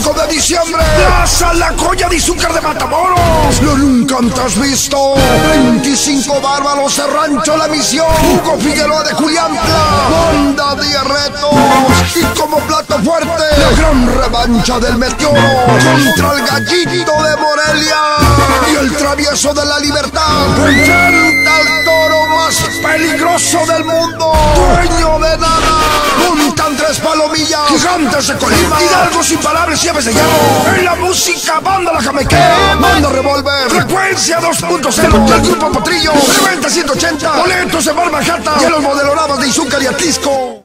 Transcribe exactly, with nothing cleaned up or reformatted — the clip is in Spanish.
cinco de diciembre, Plaza La Joya de Izúcar de Matamoros. Lo nunca antes visto. veinticinco bárbaros de Rancho La Misión, Hugo Figueroa de Juliantla, Banda de Retos. Y como plato fuerte, la gran revancha del Meteoro contra el Gallito de Morelia. Y el Travieso de la Libertad enfrenta al toro más peligroso del mundo, dueño de nada. Juntan tres palomillas, Gigantes de Colima, Hidalgos imparables y aves de hierro. En la música, Banda La Jamequea, Banda Revolver, Frecuencia dos punto cero, del Grupo Potrillo, Reventa ciento ochenta, boletos de Bar Manhattan y en los modelorados de Izúcar y Atlisco.